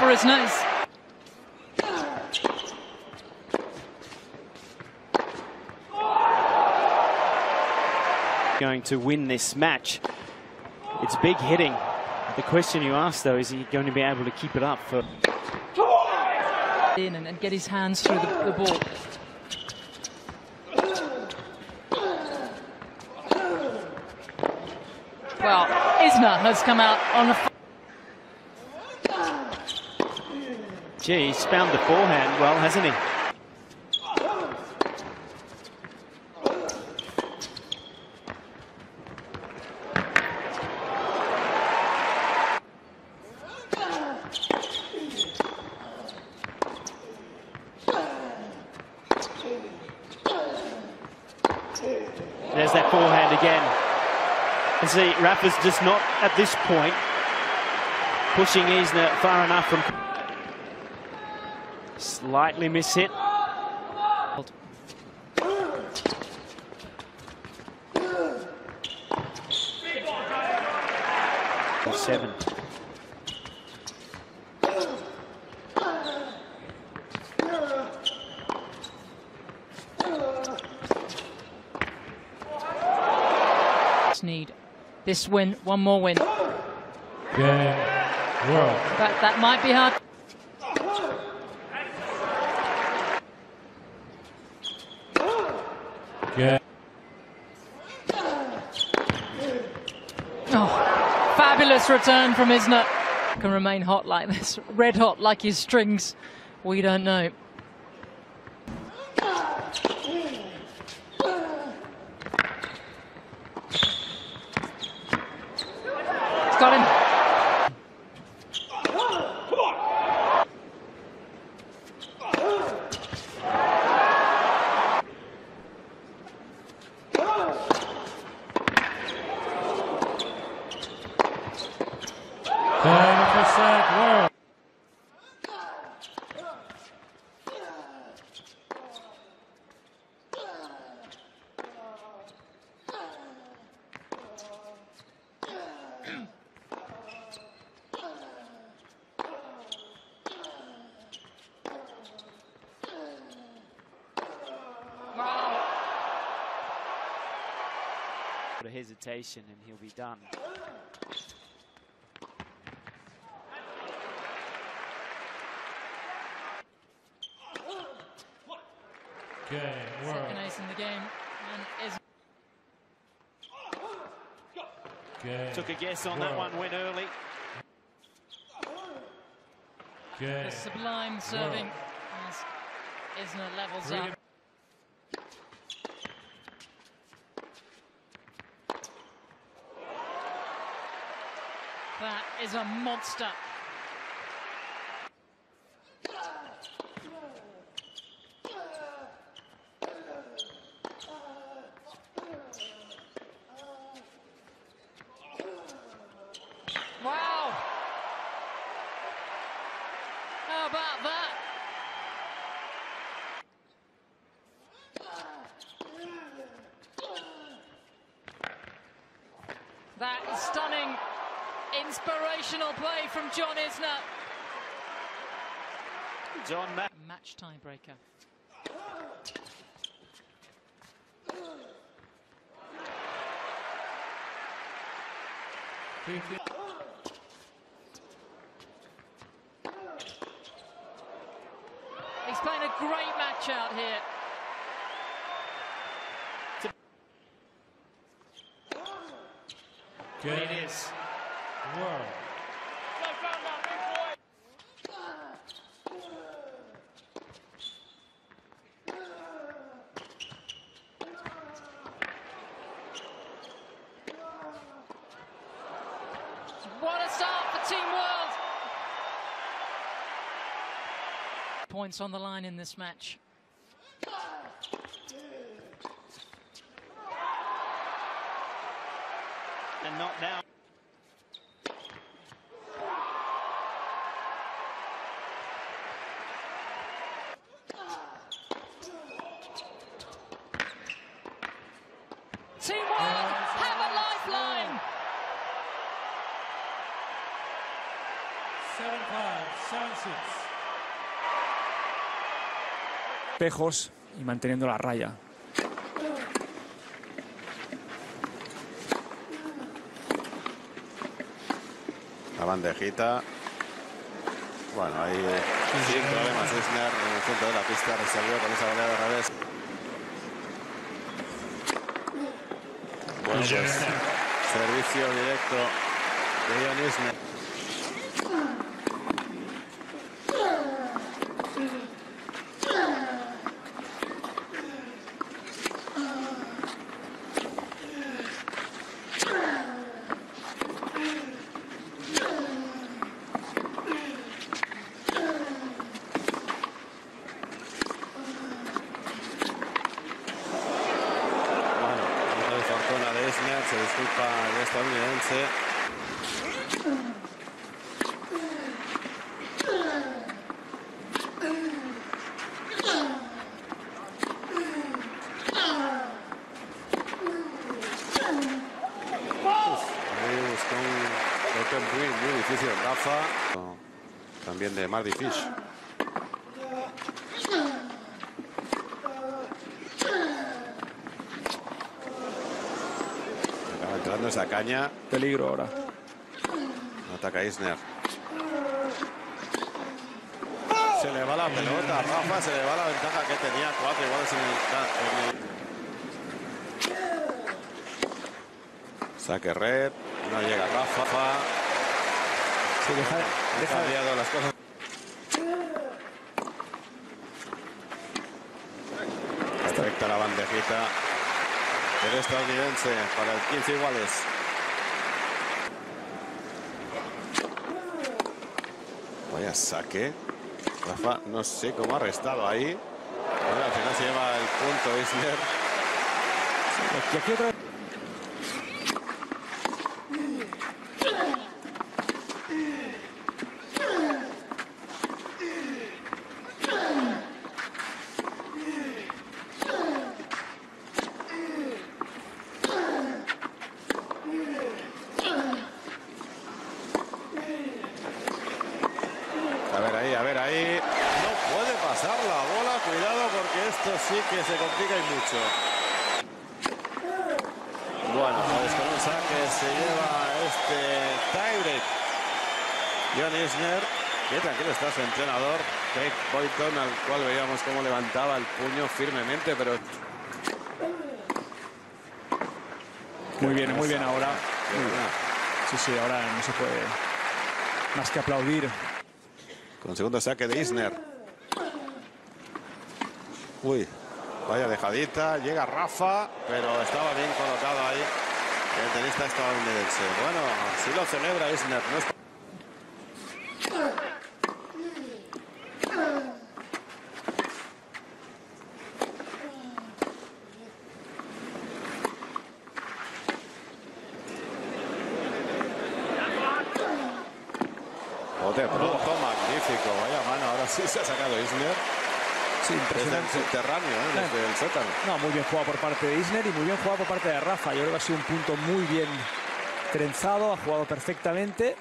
is nice. Going to win this match. It's big hitting. The question you ask, though, is he going to be able to keep it up for... In and get his hands through the ball. Well, Isner has come out on a... Gee, he's found the forehand well, hasn't he? There's that forehand again. And see, Rafa's just not, at this point, pushing Isner far enough from... Slightly miss-hit. 7. Need this win, one more win. Game, world. That might be hard. Yeah. Oh, fabulous return from Isner. Can remain hot like this, red hot like his strings. We don't know. Got him. World. A hesitation and he'll be done. Second ace in the game, and Took a guess on that one, went early. the sublime serving as Isner levels up. That is a monster. Wow! How about that? That is stunning. Inspirational play from John Isner. John Match tiebreaker. He's playing a great match out here. It is. World. What a start for Team World! Points on the line in this match. And not now. Team World have a lifeline! 7-5, 7-6. espejos y manteniendo la raya. La bandejita. Bueno, ahí sin problemas Isner en el centro de la pista resolvió con esa volea de revés. Bueno, pues servicio directo de John Isner. Se disculpa el estadounidense. Ahí buscó un golpe muy difícil Rafa. También de Marty Fish. Entrando esa caña. Peligro ahora. Ataca Isner. Se le va la pelota a Rafa, se le va la ventaja que tenía. 4 iguales en el saque red. No llega Rafa. Sí, Ha cambiado las cosas. Perfecta la bandejita del estadounidense para el 15 iguales. Vaya saque. Rafa, no sé cómo ha restado ahí. Bueno, al final se lleva el punto Isner. Y aquí otra vez. A ver ahí. No puede pasar la bola. Cuidado porque esto sí que se complica y mucho. Bueno, pues con un saque se lleva este tiebreak. John Isner. Qué tranquilo está su entrenador, Craig Boyton, al cual veíamos cómo levantaba el puño firmemente, pero... Muy bien ahora. Sí, ahora no se puede más que aplaudir. Con segundo saque de Isner. Uy, vaya dejadita. Llega Rafa, pero estaba bien colocado ahí el tenista estadounidense. Bueno, sí lo celebra Isner. No es... Bote pronto, magnífico. Vaya mano, ahora sí se ha sacado Isner. Sí, Desde el impresionante. subterráneo, desde el sótano. No, muy bien jugado por parte de Isner y muy bien jugado por parte de Rafa. Yo creo que ha sido un punto muy bien trenzado, ha jugado perfectamente.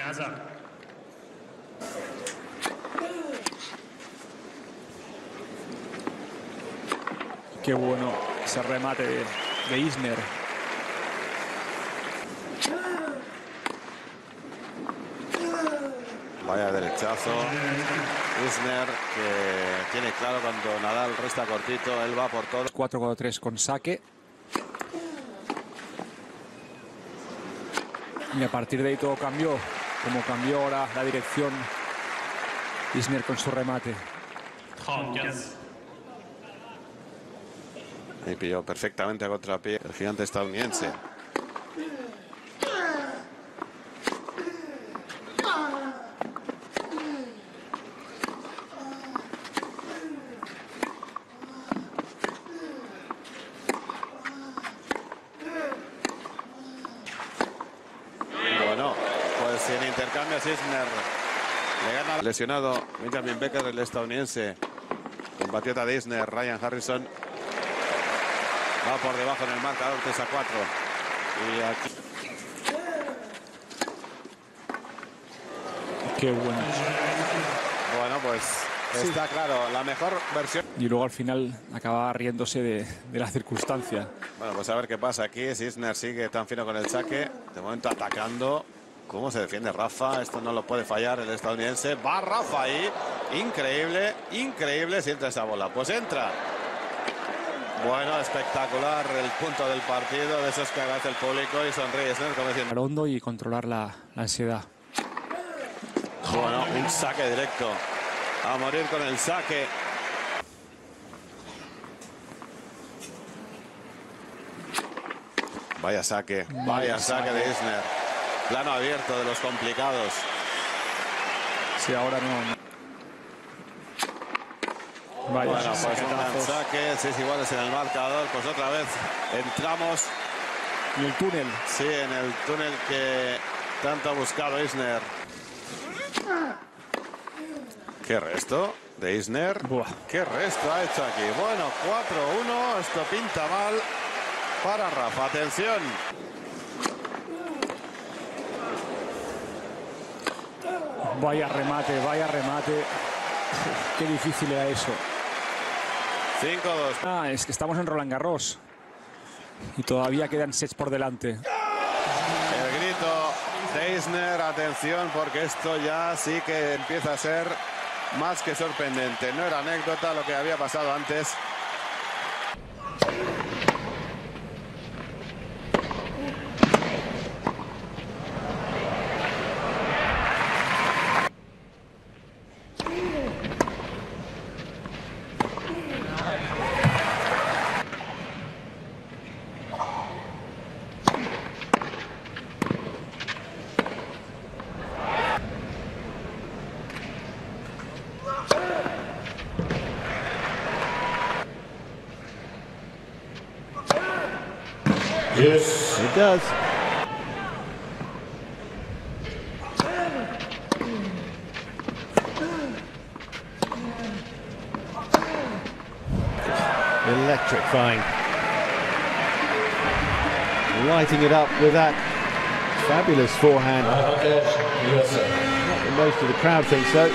Qué bueno ese remate de Isner. Vaya derechazo. Isner, que tiene claro cuando Nadal resta cortito, él va por todo. 4-4-3 con saque. Y a partir de ahí todo cambió. Como cambió ahora la dirección. Isner con su remate. Y pilló perfectamente a contrapié el gigante estadounidense. Bueno, pues en intercambios Isner le gana. Lesionado Benjamin Becker, el estadounidense. Compatriota de Isner, Ryan Harrison. Va por debajo en el marcador 3-4. Y aquí... Qué bueno. pues está claro, la mejor versión. Y luego al final acaba riéndose de la circunstancia. Bueno, pues a ver qué pasa aquí. Si Isner sigue tan fino con el saque, de momento atacando. ¿Cómo se defiende Rafa? Esto no lo puede fallar el estadounidense. Va Rafa ahí. Increíble, increíble si entra esa bola. Pues entra. Bueno, espectacular el punto del partido. De esos que agradece el público y sonríe Isner como diciendo. Hondo y controlar la ansiedad. Bueno, un saque directo. A morir con el saque. Vaya saque de Isner. Plano abierto de los complicados. Sí, ahora no. Vaya, Bueno, pues un gran saque. 6 iguales en el marcador. Pues otra vez entramos. Y el túnel. Sí, en el túnel que tanto ha buscado Isner. ¿Qué resto de Isner? Buah. ¿Qué resto ha hecho aquí? Bueno, 4-1. Esto pinta mal para Rafa. Atención. Vaya remate, vaya remate. Qué difícil era eso. 5-2. Es que estamos en Roland Garros. Y todavía quedan sets por delante. El grito de Isner. Atención, porque esto ya sí que empieza a ser más que sorprendente. No era anécdota lo que había pasado antes. Yes. It does. Electrifying. Lighting it up with that fabulous forehand. Most of the crowd think so.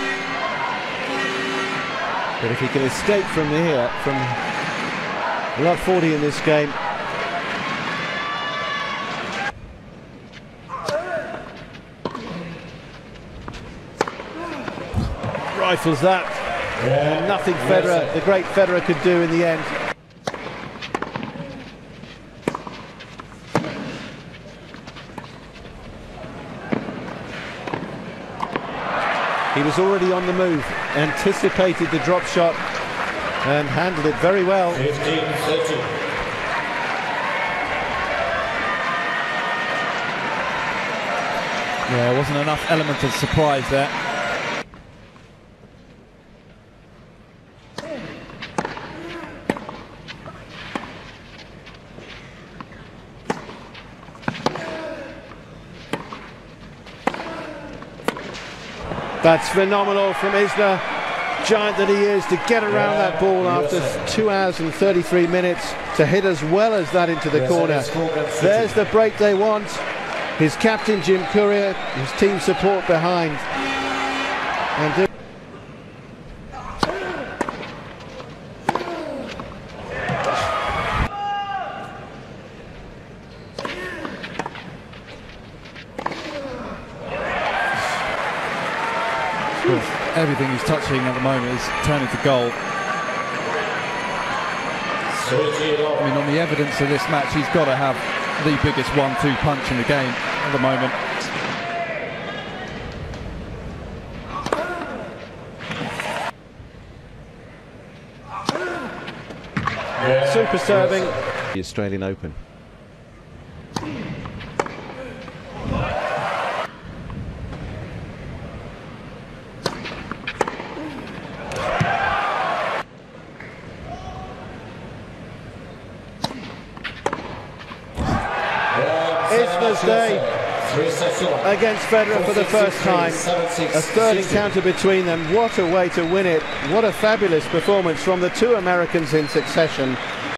But if he can escape from here, from love 40 in this game, rifles that. And nothing Federer, the great Federer, could do in the end. He was already on the move, anticipated the drop shot and handled it very well. 15-13. Yeah, wasn't enough element of surprise there. That's phenomenal from Isner, giant that he is, to get around that ball after 2 hours and 33 minutes, to hit as well as that into the corner. There's the break they want. His captain Jim Courier, his team support behind. And Everything he's touching at the moment is turning to gold. I mean, on the evidence of this match, he's got to have the biggest 1-2 punch in the game at the moment. super serving. The Australian Open. Isner's day against Federer for the first time. A third encounter between them. What a way to win it. What a fabulous performance from the two Americans in succession.